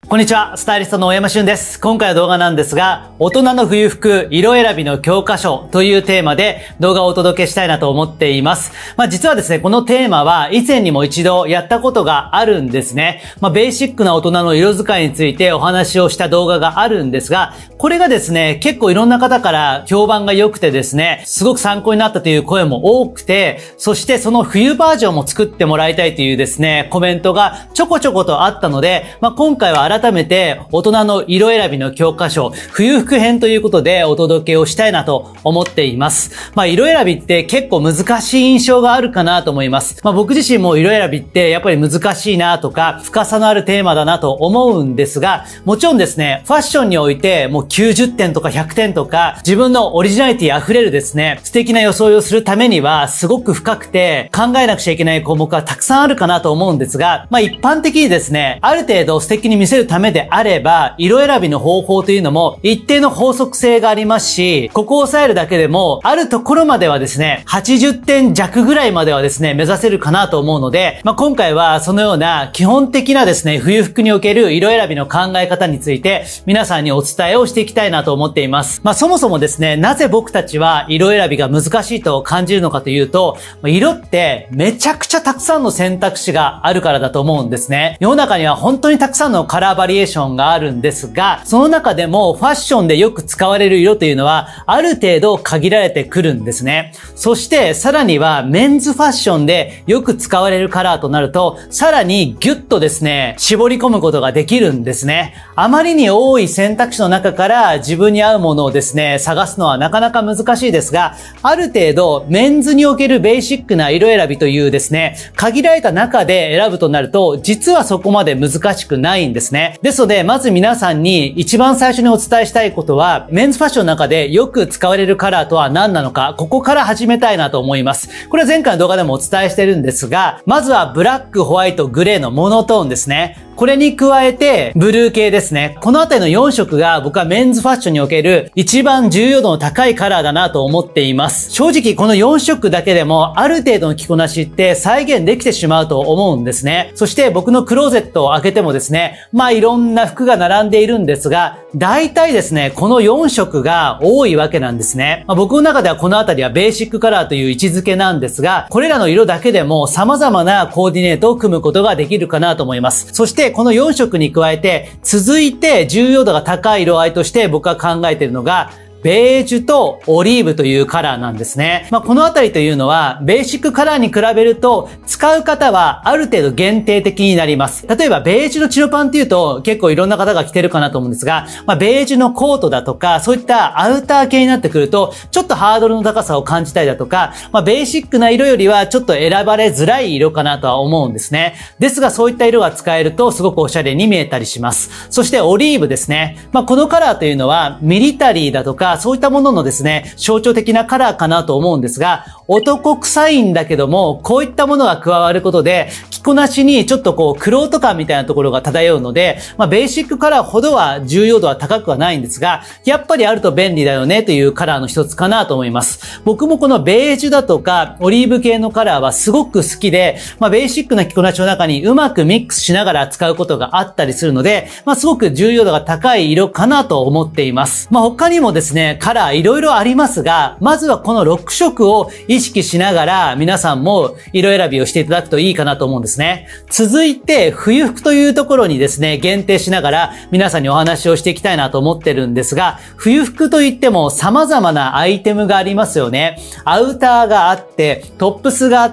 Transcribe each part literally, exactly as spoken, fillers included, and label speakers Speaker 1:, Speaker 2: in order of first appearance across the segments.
Speaker 1: こんにちは、スタイリストの大山俊です。今回の動画なんですが、大人の冬服色選びの教科書というテーマで動画をお届けしたいなと思っています。まあ実はですね、このテーマは以前にも一度やったことがあるんですね。まあベーシックな大人の色使いについてお話をした動画があるんですが、これがですね、結構いろんな方から評判が良くてですね、すごく参考になったという声も多くて、そしてその冬バージョンも作ってもらいたいというですね、コメントがちょこちょことあったので、まあ今回は改めて大人の色選びの教科書冬服編ということでお届けをしたいなと思っています。まあ色選びって結構難しい印象があるかなと思います。まあ僕自身も色選びってやっぱり難しいなとか深さのあるテーマだなと思うんですが、もちろんですね、ファッションにおいてもうきゅうじゅってんとかひゃくてんとか自分のオリジナリティ溢れるですね、素敵な装いをするためにはすごく深くて考えなくちゃいけない項目がたくさんあるかなと思うんですが、まあ一般的にですね、ある程度素敵に見せるためであれば、色選びの方法というのも一定の法則性がありますし、ここを押さえるだけでも、あるところまではですね、はちじゅってん弱ぐらいまではですね、目指せるかなと思うので、まあ、今回はそのような基本的なですね、冬服における色選びの考え方について、皆さんにお伝えをしていきたいなと思っています。まあ、そもそもですね、なぜ僕たちは色選びが難しいと感じるのかというと、色ってめちゃくちゃたくさんの選択肢があるからだと思うんですね。世の中には本当にたくさんのカラーバリエーションがあるんですが、その中でもファッションでよく使われる色というのはある程度限られてくるんですね。そしてさらにはメンズファッションでよく使われるカラーとなると、さらにギュッとですね、絞り込むことができるんですね。あまりに多い選択肢の中から自分に合うものをですね、探すのはなかなか難しいですが、ある程度メンズにおけるベーシックな色選びというですね、限られた中で選ぶとなると、実はそこまで難しくないんですね。ですので、まず皆さんに一番最初にお伝えしたいことは、メンズファッションの中でよく使われるカラーとは何なのか、ここから始めたいなと思います。これは前回の動画でもお伝えしてるんですが、まずはブラック、ホワイト、グレーのモノトーンですね。これに加えて、ブルー系ですね。このあたりのよん色が僕はメンズファッションにおける一番重要度の高いカラーだなと思っています。正直このよん色だけでもある程度の着こなしって再現できてしまうと思うんですね。そして僕のクローゼットを開けてもですね、まあいろんな服が並んでいるんですが、大体ですね、このよん色が多いわけなんですね。まあ、僕の中ではこのあたりはベーシックカラーという位置づけなんですが、これらの色だけでも様々なコーディネートを組むことができるかなと思います。そしてこのよん色に加えて、続いて重要度が高い色合いとして僕は考えているのが、ベージュとオリーブというカラーなんですね。まあ、このあたりというのは、ベーシックカラーに比べると、使う方はある程度限定的になります。例えば、ベージュのチノパンっていうと、結構いろんな方が着てるかなと思うんですが、まあ、ベージュのコートだとか、そういったアウター系になってくると、ちょっとハードルの高さを感じたりだとか、まあ、ベーシックな色よりはちょっと選ばれづらい色かなとは思うんですね。ですが、そういった色が使えると、すごくおしゃれに見えたりします。そして、オリーブですね。まあ、このカラーというのは、ミリタリーだとか、そういったもののですね、象徴的なカラーかなと思うんですが、男臭いんだけども、こういったものが加わることで、着こなしにちょっとこう、玄人感みたいなところが漂うので、まあ、ベーシックカラーほどは重要度は高くはないんですが、やっぱりあると便利だよねというカラーの一つかなと思います。僕もこのベージュだとか、オリーブ系のカラーはすごく好きで、まあ、ベーシックな着こなしの中にうまくミックスしながら使うことがあったりするので、まあ、すごく重要度が高い色かなと思っています。まあ、他にもですね、カラーいろいろありますが、まずはこのろく色を意識しながら皆さんも色選びをしていただくといいかなと思うんですね。続いて冬服というところにですね、限定しながら皆さんにお話をしていきたいなと思ってるんですが、冬服といっても様々なアイテムがありますよね。アウターがあって、トップスがあって、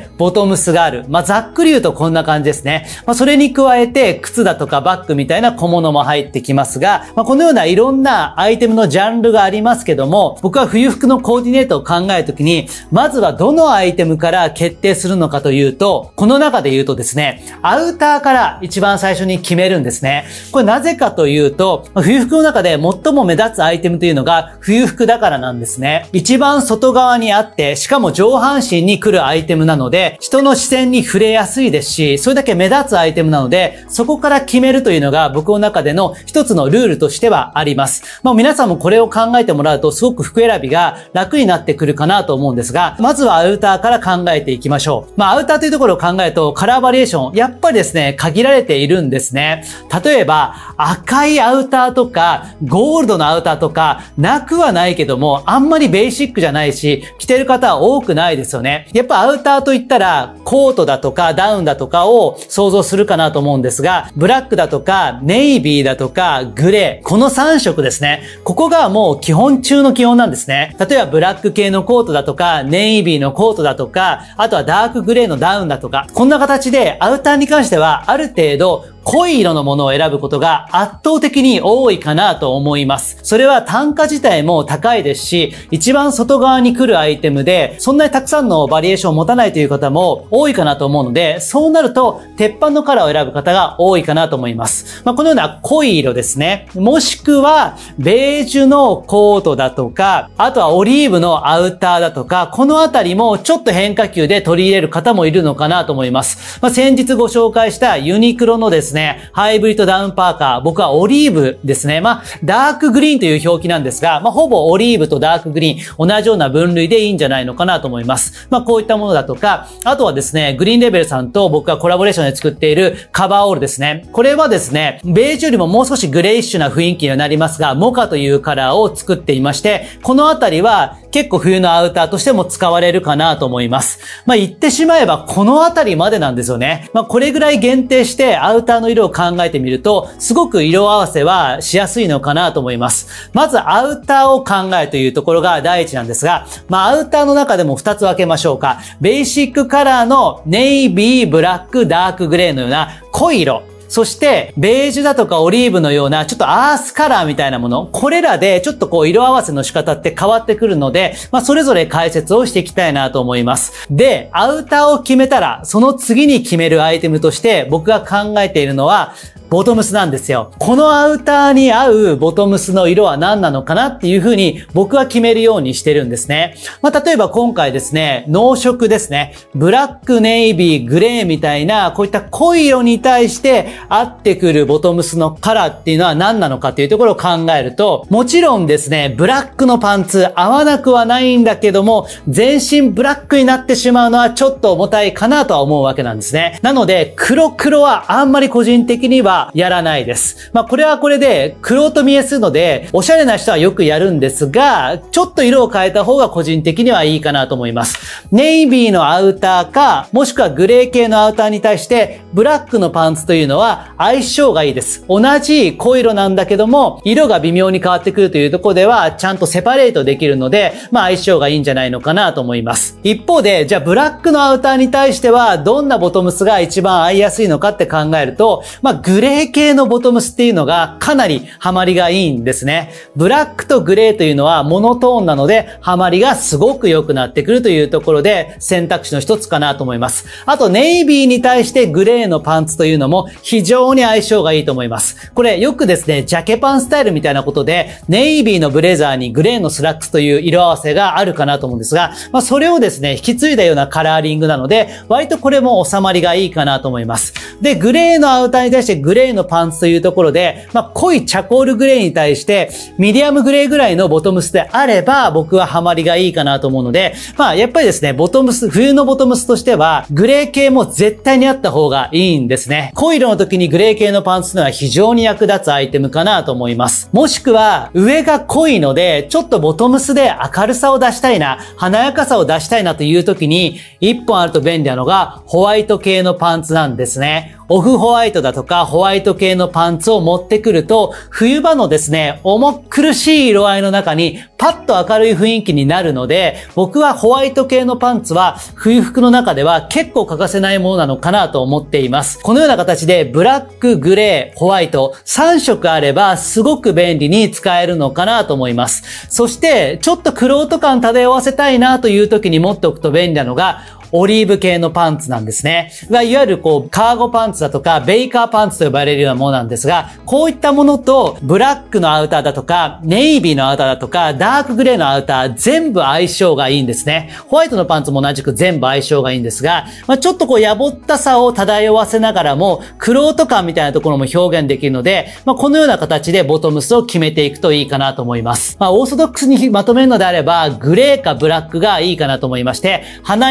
Speaker 1: ボトムスがある。まあ、ざっくり言うとこんな感じですね。まあ、それに加えて靴だとかバッグみたいな小物も入ってきますが、まあ、このようないろんなアイテムのジャンルがありますけども、僕は冬服のコーディネートを考えるときに、まずはどのアイテムから決定するのかというと、この中で言うとですね、アウターから一番最初に決めるんですね。これなぜかというと、冬服の中で最も目立つアイテムというのが冬服だからなんですね。一番外側にあって、しかも上半身に来るアイテムなので、人の視線に触れやすいですし、それだけ目立つアイテムなので、そこから決めるというのが僕の中での一つのルールとしてはあります。まあ皆さんもこれを考えてもらうと、すごく服選びが楽になってくるかなと思うんですが、まずはアウターから考えていきましょう。まあアウターというところを考えると、 カラーバリエーション、やっぱりですね、限られているんですね。例えば、赤いアウターとか、ゴールドのアウターとか、なくはないけども、あんまりベーシックじゃないし、着てる方は多くないですよね。やっぱアウターといったら、コートだとかダウンだとかを想像するかなと思うんですが、ブラックだとか、ネイビーだとか、グレー、このさん色ですね。ここがもう基本中の基本なんですね。例えばブラック系のコートだとか、ネイビーのコートだとか、あとはダークグレーのダウンだとか、こんな形でアウターに関してはある程度濃い色のものを選ぶことが圧倒的に多いかなと思います。それは単価自体も高いですし、一番外側に来るアイテムで、そんなにたくさんのバリエーションを持たないという方も多いかなと思うので、そうなると、鉄板のカラーを選ぶ方が多いかなと思います。まあ、このような濃い色ですね。もしくは、ベージュのコートだとか、あとはオリーブのアウターだとか、このあたりもちょっと変化球で取り入れる方もいるのかなと思います。まあ、先日ご紹介したユニクロのですね、ハイブリッドダウンパーカー、僕はオリーブですね。まあ、ダークグリーンという表記なんですが、まあ、ほぼオリーブとダークグリーン、同じような分類でいいんじゃないのかなと思います。まあ、こういったものだとか、あとはですね、グリーンレベルさんと僕がコラボレーションで作っているカバーオールですね。これはですね、ベージュよりももう少しグレイッシュな雰囲気にはなりますが、モカというカラーを作っていまして、このあたりは結構冬のアウターとしても使われるかなと思います。まあ、言ってしまえばこのあたりまでなんですよね。まあ、これぐらい限定してアウターの色を考えてみると、すごく色合わせはしやすいのかなと思います。まずアウターを考えるというところが第一なんですが、まあ、アウターの中でも二つ分けましょうか。ベーシックカラーのネイビー、ブラック、ダークグレーのような濃い色。そして、ベージュだとかオリーブのような、ちょっとアースカラーみたいなもの。これらで、ちょっとこう、色合わせの仕方って変わってくるので、まあ、それぞれ解説をしていきたいなと思います。で、アウターを決めたら、その次に決めるアイテムとして、僕が考えているのは、ボトムスなんですよ。このアウターに合うボトムスの色は何なのかなっていう風に僕は決めるようにしてるんですね。まあ、例えば今回ですね、濃色ですね。ブラック、ネイビー、グレーみたいな、こういった濃い色に対して合ってくるボトムスのカラーっていうのは何なのかっていうところを考えると、もちろんですね、ブラックのパンツ合わなくはないんだけども、全身ブラックになってしまうのはちょっと重たいかなとは思うわけなんですね。なので、黒黒はあんまり個人的にはやらないです。まあこれはこれで黒と見えするのでおしゃれな人はよくやるんですが、ちょっと色を変えた方が個人的にはいいかなと思います。ネイビーのアウターか、もしくはグレー系のアウターに対してブラックのパンツというのは相性がいいです。同じ濃い色なんだけども、色が微妙に変わってくるというところではちゃんとセパレートできるので、まあ相性がいいんじゃないのかなと思います。一方で、じゃあブラックのアウターに対してはどんなボトムスが一番合いやすいのかって考えると、まあグレー系のボトムスっていうのがかなりハマりがいいんですね。ブラックとグレーというのはモノトーンなのでハマりがすごく良くなってくるというところで選択肢の一つかなと思います。あとネイビーに対してグレーのパンツというのも非常に相性がいいと思います。これよくですね、ジャケパンスタイルみたいなことでネイビーのブレザーにグレーのスラックスという色合わせがあるかなと思うんですが、まあそれをですね、引き継いだようなカラーリングなので割とこれも収まりがいいかなと思います。で、グレーのアウターに対してグレーのパンツというところで、まあ、濃いチャコールグレーに対して、ミディアムグレーぐらいのボトムスであれば、僕はハマりがいいかなと思うので、まあ、やっぱりですね、ボトムス、冬のボトムスとしては、グレー系も絶対にあった方がいいんですね。濃い色の時にグレー系のパンツというのは非常に役立つアイテムかなと思います。もしくは、上が濃いので、ちょっとボトムスで明るさを出したいな、華やかさを出したいなという時に、一本あると便利なのが、ホワイト系のパンツなんですね。オフホワイトだとかホワイト系のパンツを持ってくると、冬場のですね、重苦しい色合いの中にパッと明るい雰囲気になるので、僕はホワイト系のパンツは冬服の中では結構欠かせないものなのかなと思っています。このような形でブラック、グレー、ホワイトさん色あればすごく便利に使えるのかなと思います。そしてちょっと玄人感漂わせたいなという時に持っておくと便利なのがオリーブ系のパンツなんですね。いわゆるこう、カーゴパンツだとか、ベイカーパンツと呼ばれるようなものなんですが、こういったものと、ブラックのアウターだとか、ネイビーのアウターだとか、ダークグレーのアウター、全部相性がいいんですね。ホワイトのパンツも同じく全部相性がいいんですが、まあ、ちょっとこう、やぼったさを漂わせながらも、玄人感みたいなところも表現できるので、まあ、このような形でボトムスを決めていくといいかなと思います。まあ、オーソドックスにまとめるのであれば、グレーかブラックがいいかなと思いまして、華やかさの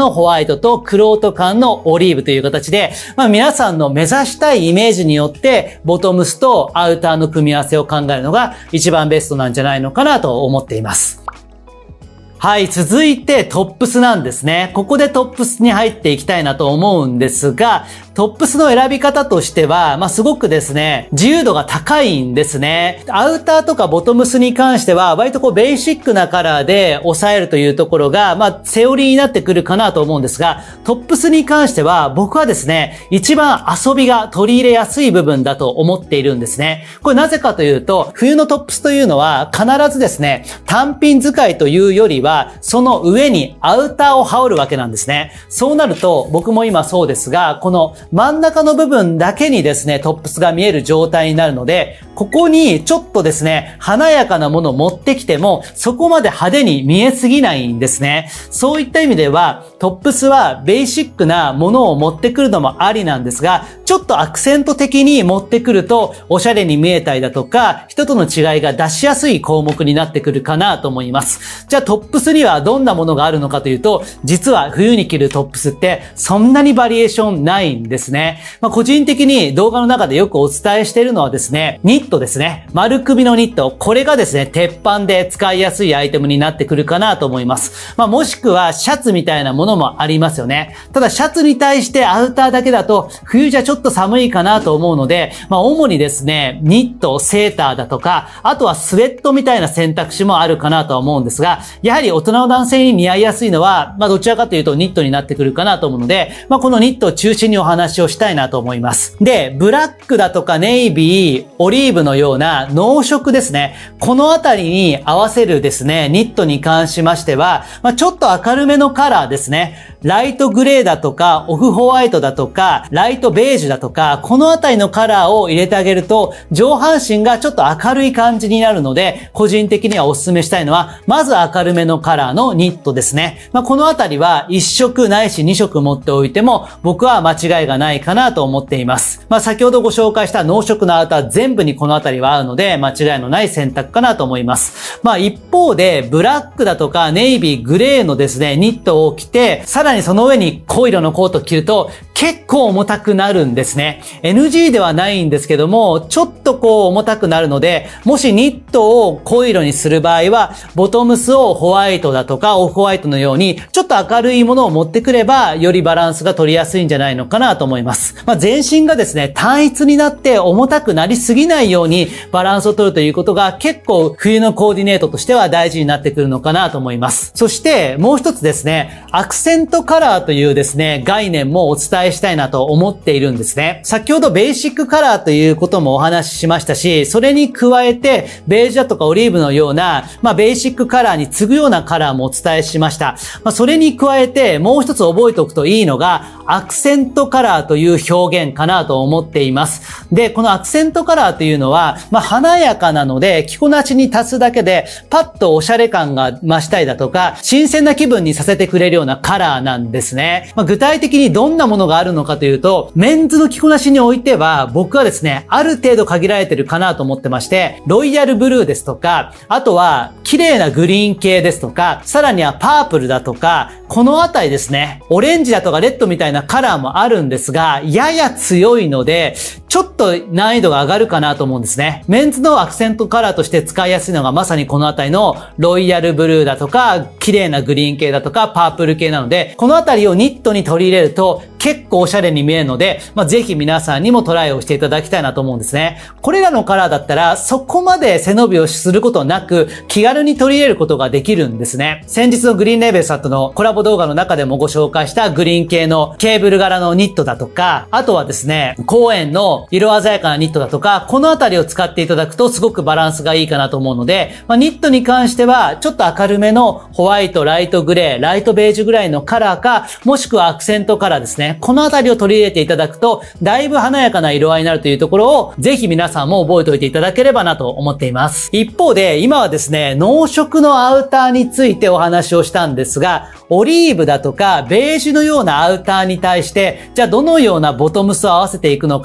Speaker 1: のホワイトとクロート感のオリーブという形で、まあ皆さんの目指したいイメージによってボトムスとアウターの組み合わせを考えるのが一番ベストなんじゃないのかなと思っています。はい、続いてトップスなんですね。ここでトップスに入っていきたいなと思うんですが、トップスの選び方としては、まあ、すごくですね、自由度が高いんですね。アウターとかボトムスに関しては、割とこう、ベーシックなカラーで抑えるというところが、まあ、セオリーになってくるかなと思うんですが、トップスに関しては、僕はですね、一番遊びが取り入れやすい部分だと思っているんですね。これなぜかというと、冬のトップスというのは、必ずですね、単品使いというよりは、その上にアウターを羽織るわけなんですね。そうなると、僕も今そうですが、この真ん中の部分だけにですね、トップスが見える状態になるので、ここにちょっとですね、華やかなものを持ってきても、そこまで派手に見えすぎないんですね。そういった意味では、トップスはベーシックなものを持ってくるのもありなんですが、ちょっとアクセント的に持ってくると、おしゃれに見えたりだとか、人との違いが出しやすい項目になってくるかなと思います。じゃあトップスにはどんなものがあるのかというと、実は冬に着るトップスってそんなにバリエーションないんですね。まあ、個人的に動画の中でよくお伝えしているのはですね、ニットですね。丸首のニット。これがですね、鉄板で使いやすいアイテムになってくるかなと思います。まあ、もしくはシャツみたいなものもありますよね。ただシャツに対してアウターだけだと冬じゃちょっと寒いかなと思うので、まあ、主にですね、ニット、セーターだとか、あとはスウェットみたいな選択肢もあるかなとは思うんですが、やはり大人の男性に似合いやすいのは、まあ、どちらかというとニットになってくるかなと思うので、まあ、このニットを中心にお話をしたいなと思います。で、ブラックだとかネイビー、オリーブのような濃色ですね。このあたりに合わせるですね、ニットに関しましては、まあ、ちょっと明るめのカラーですね。ライトグレーだとか、オフホワイトだとか、ライトベージュだとか、このあたりのカラーを入れてあげると、上半身がちょっと明るい感じになるので、個人的にはお勧めしたいのは、まず明るめのカラーのニットですね。まあ、このあたりはいっ色ないしに色持っておいても、僕は間違いがないかなと思っています。まあ、先ほどご紹介した濃色のアウター全部にこのあたりは合うので、間違いのない選択かなと思います。まあ、一方で、ブラックだとかネイビー、グレーのですね、ニットを着て、さらにその上に濃い色のコートを着ると、結構重たくなるんですね。エヌジー ではないんですけども、ちょっとこう重たくなるので、もしニットを濃い色にする場合は、ボトムスをホワイトだとかオフホワイトのように、ちょっと明るいものを持ってくれば、よりバランスが取りやすいんじゃないのかなと思います。まあ、全身がですね、単一になって重たくなりすぎないようにバランスを取るということが結構冬のコーディネートとしては大事になってくるのかなと思います。そしてもう一つですね、アクセントカラーというですね、概念もお伝えしたいなと思っているんですね。先ほどベーシックカラーということもお話ししましたし、それに加えてベージュだとかオリーブのような、まあベーシックカラーに次ぐようなカラーもお伝えしました。まあそれに加えてもう一つ覚えておくといいのが、アクセントカラーという表現かなと思っています。で、このアクセントカラーというのは、まあ華やかなので着こなしに足すだけでパッとおしゃれ感が増したりだとか、新鮮な気分にさせてくれるようなカラーなんですね。まあ具体的にどんなものがあるのかというと、メンズの着こなしにおいては、僕はですね、ある程度限られてるかなと思ってまして、ロイヤルブルーですとか、あとは綺麗なグリーン系ですとか、さらにはパープルだとか、このあたりですね、オレンジだとかレッドみたいなカラーもあるんですが、やや強いので、ちょっと難易度が上がるかなと思うんですね。メンズのアクセントカラーとして使いやすいのがまさにこのあたりのロイヤルブルーだとか、綺麗なグリーン系だとか、パープル系なので、このあたりをニットに取り入れると結構おしゃれに見えるので、まあ、ぜひ皆さんにもトライをしていただきたいなと思うんですね。これらのカラーだったら、そこまで背伸びをすることなく、気軽に取り入れることができるんですね。先日のグリーンレーベルさんとのコラボ動画の中でもご紹介したグリーン系のケーブル柄のニットだとか、あとはですね、コーエンの色鮮やかなニットだとか、このあたりを使っていただくとすごくバランスがいいかなと思うので、まあ、ニットに関しては、ちょっと明るめのホワイト、ライトグレー、ライトベージュぐらいのカラーか、もしくはアクセントカラーですね。このあたりを取り入れていただくと、だいぶ華やかな色合いになるというところを、ぜひ皆さんも覚えておいていただければなと思っています。一方で、今はですね、濃色のアウターについてお話をしたんですが、オリーブだとかベージュのようなアウターに対して、じゃあどのようなボトムスを合わせていくのか、トップ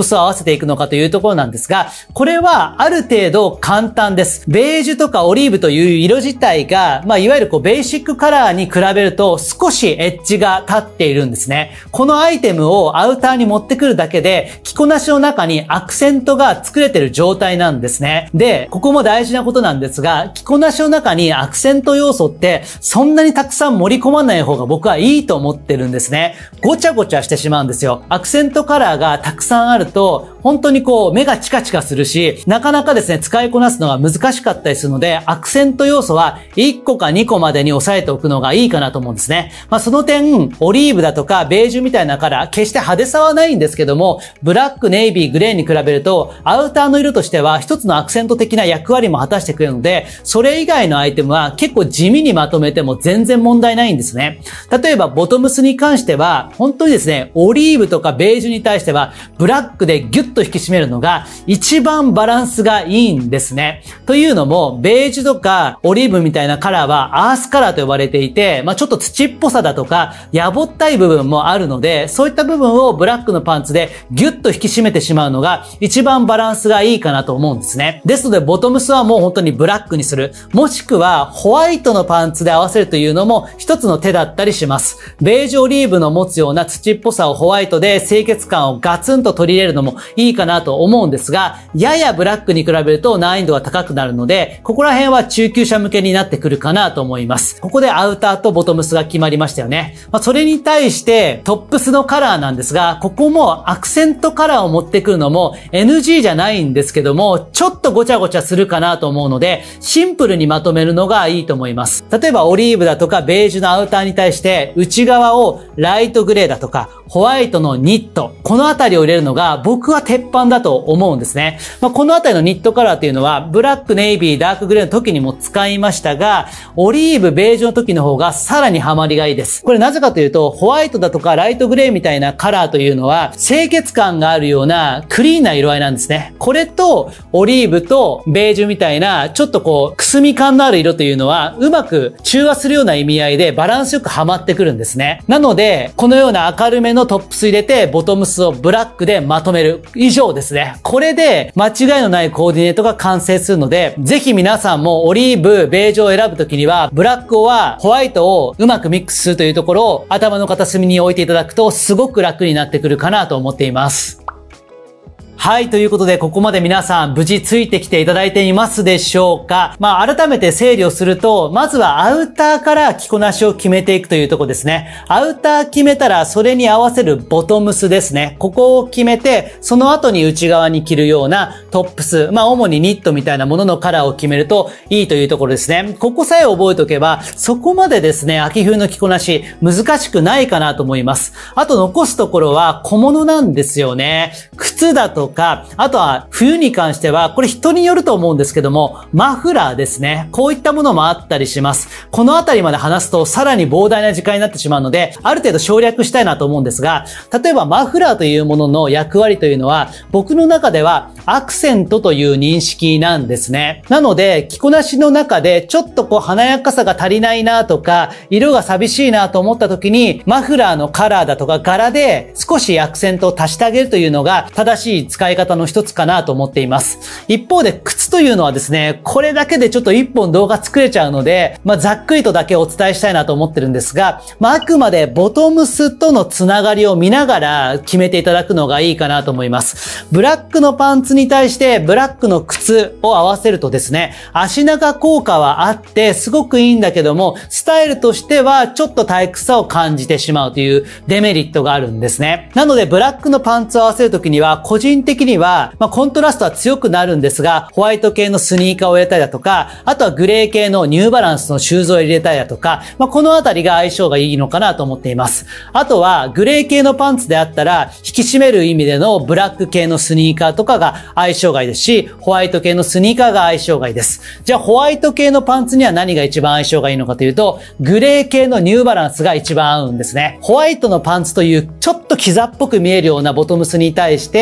Speaker 1: プスを合わせていくのかというところなんですが、これはある程度簡単です。ベージュとかオリーブという色自体が、まあ、いわゆるこうベーシックカラーに比べると少しエッジが立っているんですね。このアイテムをアウターに持ってくるだけで、着こなしの中にアクセントが作れている状態なんですね。で、ここも大事なことなんですが、着こなしの中にアクセント要素ってそんなにたくさん盛り込まない方が僕はいいと思ってるんですね。ごちゃごちゃしてしまうんですよ。アクセントカラーがたくさんあると、本当にこう目がチカチカするし、なかなかですね、使いこなすのが難しかったりするので、アクセント要素はいっこかにこまでに抑えておくのがいいかなと思うんですね。まあその点、オリーブだとかベージュみたいなカラー、決して派手さはないんですけども、ブラック、ネイビー、グレーに比べると、アウターの色としては一つのアクセント的な役割も果たしてくれるので、それ以外のアイテムは結構地味にまとめても全然問題ないんですね。例えばボトムスに関しては、本当にですね、オリーブとかベージュに対しては、ブラックでギュッと引き締めるのが一番バランスがいいんですね。というのも、ベージュとかオリーブみたいなカラーはアースカラーと呼ばれていて、まあちょっと土っぽさだとか、やぼったい部分もあるので、そういった部分をブラックのパンツでギュッと引き締めてしまうのが一番バランスがいいかなと思うんですね。ですので、ボトムスはもう本当にブラックにする。もしくは、ホワイトのパンツで合わせるというのも一つの手だったりします。ベージュオリーブの持つような土っぽさをホワイトで清潔感をガツンと取り入れるのもいいかなと思うんですが、ややブラックに比べると難易度が高くなるので、ここら辺は中級者向けになってくるかなと思います。ここでアウターとボトムスが決まりましたよね。まあ、それに対してトップスのカラーなんですが、ここもアクセントカラーを持ってくるのも エヌジー じゃないんですけども、ちょっとごちゃごちゃするかなと思うので、シンプルにまとめるのがいいと思います。例えばオリーブだとかベージュのアウターに対して内側をライトグレーだとかホワイトのニット、このあたりを入れるのが僕は鉄板だと思うんですね。まあ、このあたりのニットカラーっていうのはブラック、ネイビー、ダークグレーの時にも使いましたが、オリーブ、ベージュの時の方がさらにハマりがいいです。これなぜかというと、ホワイトだとかライトグレーみたいなカラーというのは清潔感があるようなクリーンな色合いなんですね。これとオリーブとベージュみたいなちょっとこうくすみ感のある色というのはうまく中和するような意味合いでバランスよくハマってくるんですね。なので、このような明るめのトップス入れてボトムスをブラックでまとめる。以上ですね。これで間違いのないコーディネートが完成するので、ぜひ皆さんもオリーブ、ベージュを選ぶときには、ブラックはホワイトをうまくミックスするというところを頭の片隅に置いていただくとすごく楽になってくるかなと思っています。はい。ということで、ここまで皆さん無事ついてきていただいていますでしょうか？まあ、改めて整理をすると、まずはアウターから着こなしを決めていくというところですね。アウター決めたら、それに合わせるボトムスですね。ここを決めて、その後に内側に着るようなトップス、まあ、主にニットみたいなもののカラーを決めるといいというところですね。ここさえ覚えておけば、そこまでですね、秋冬の着こなし、難しくないかなと思います。あと残すところは小物なんですよね。靴だとか、あとは冬に関しては、これ人によると思うんですけども、マフラーですね。こういったものもあったりします。このあたりまで話すとさらに膨大な時間になってしまうので、ある程度省略したいなと思うんですが、例えばマフラーというものの役割というのは、僕の中ではアクセントという認識なんですね。なので、着こなしの中でちょっとこう華やかさが足りないなとか、色が寂しいなと思った時に、マフラーのカラーだとか柄で少しアクセントを足してあげるというのが正しい使い方の一つかなと思っています。一方で靴というのはですね、これだけでちょっと一本動画作れちゃうので、まあざっくりとだけお伝えしたいなと思ってるんですが、まああくまでボトムスとのつながりを見ながら決めていただくのがいいかなと思います。ブラックのパンツに対してブラックの靴を合わせるとですね、足長効果はあってすごくいいんだけども、スタイルとしてはちょっと退屈さを感じてしまうというデメリットがあるんですね。なのでブラックのパンツを合わせるときには個人的には、まあ、コントラストは強くなるんですが、ホワイト系のスニーカーを入れたりだとか、あとはグレー系のニューバランスのシューズを入れたりだとか、まあ、このあたりが相性がいいのかなと思っています。あとは、グレー系のパンツであったら、引き締める意味でのブラック系のスニーカーとかが相性がいいですし、ホワイト系のスニーカーが相性がいいです。じゃあ、ホワイト系のパンツには何が一番相性がいいのかというと、グレー系のニューバランスが一番合うんですね。ホワイトのパンツという、ちょっとキザっぽく見えるようなボトムスに対して、ニュー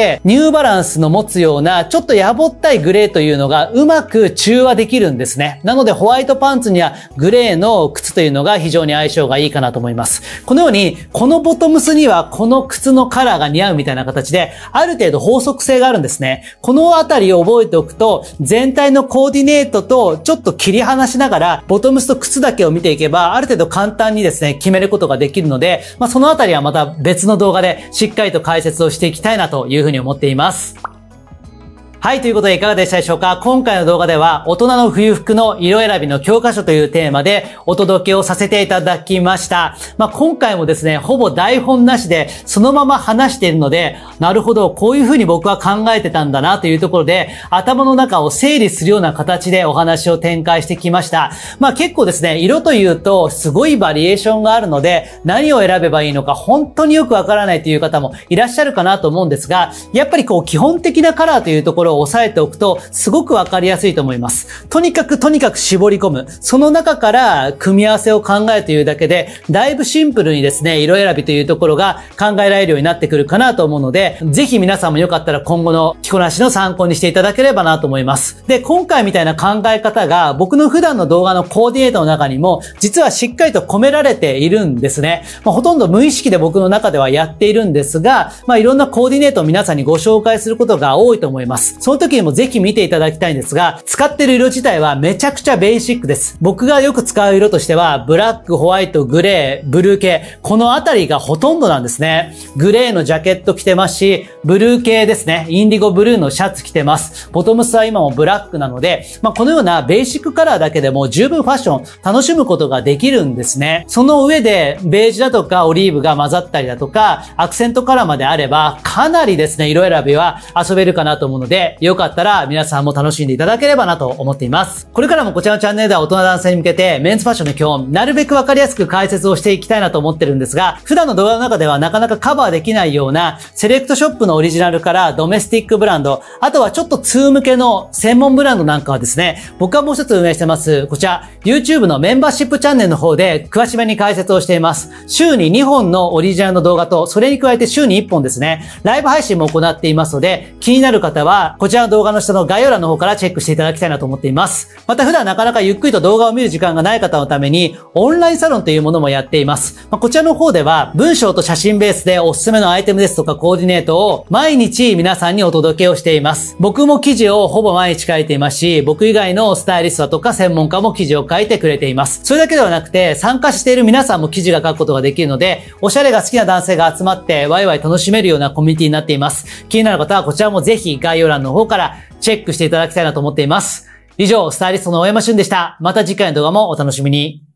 Speaker 1: ーバランスの持つようなちょっとやぼったいグレーというのがうまく中和できるんですね。なのでホワイトパンツにはグレーの靴というのが非常に相性がいいかなと思います。このようにこのボトムスにはこの靴のカラーが似合うみたいな形である程度法則性があるんですね。このあたりを覚えておくと全体のコーディネートとちょっと切り離しながらボトムスと靴だけを見ていけばある程度簡単にですね決めることができるので、まあ、そのあたりはまた別の動画でしっかりと解説をしていきたいなというふうに思っています。はい、ということでいかがでしたでしょうか。今回の動画では大人の冬服の色選びの教科書というテーマでお届けをさせていただきました。まあ、今回もですね、ほぼ台本なしでそのまま話しているので、なるほど、こういうふうに僕は考えてたんだなというところで頭の中を整理するような形でお話を展開してきました。まあ、結構ですね、色というとすごいバリエーションがあるので何を選べばいいのか本当によくわからないという方もいらっしゃるかなと思うんですが、やっぱりこう基本的なカラーというところを押さえておくとすごくわかりやすいと思います。とにかくとにかく絞り込む。その中から組み合わせを考えるというだけで、だいぶシンプルにですね、色選びというところが考えられるようになってくるかなと思うので、ぜひ皆さんもよかったら今後の着こなしの参考にしていただければなと思います。で、今回みたいな考え方が僕の普段の動画のコーディネートの中にも実はしっかりと込められているんですね。まあ、ほとんど無意識で僕の中ではやっているんですが、まあ、いろんなコーディネートを皆さんにご紹介することが多いと思います。その時にもぜひ見ていただきたいんですが、使ってる色自体はめちゃくちゃベーシックです。僕がよく使う色としては、ブラック、ホワイト、グレー、ブルー系、このあたりがほとんどなんですね。グレーのジャケット着てますし、ブルー系ですね。インディゴブルーのシャツ着てます。ボトムスは今もブラックなので、まあ、このようなベーシックカラーだけでも十分ファッション楽しむことができるんですね。その上で、ベージュだとかオリーブが混ざったりだとか、アクセントカラーまであれば、かなりですね、色選びは遊べるかなと思うので、よかったら皆さんも楽しんでいただければなと思っています。これからもこちらのチャンネルでは大人男性に向けてメンズファッションの基本、なるべくわかりやすく解説をしていきたいなと思ってるんですが、普段の動画の中ではなかなかカバーできないようなセレクトショップのオリジナルからドメスティックブランド、あとはちょっと通向けの専門ブランドなんかはですね、僕はもう一つ運営してます、こちら YouTube のメンバーシップチャンネルの方で詳しめに解説をしています。週ににほんのオリジナルの動画と、それに加えて週にいっぽんですね、ライブ配信も行っていますので、気になる方はこちらの動画の下の概要欄の方からチェックしていただきたいなと思っています。また普段なかなかゆっくりと動画を見る時間がない方のためにオンラインサロンというものもやっています。まあ、こちらの方では文章と写真ベースでおすすめのアイテムですとかコーディネートを毎日皆さんにお届けをしています。僕も記事をほぼ毎日書いていますし、僕以外のスタイリストとか専門家も記事を書いてくれています。それだけではなくて参加している皆さんも記事が書くことができるので、おしゃれが好きな男性が集まってワイワイ楽しめるようなコミュニティになっています。気になる方はこちらもぜひ概要欄の方からチェックしていただきたいなと思っています。以上、スタイリストの大山俊でした。また次回の動画もお楽しみに。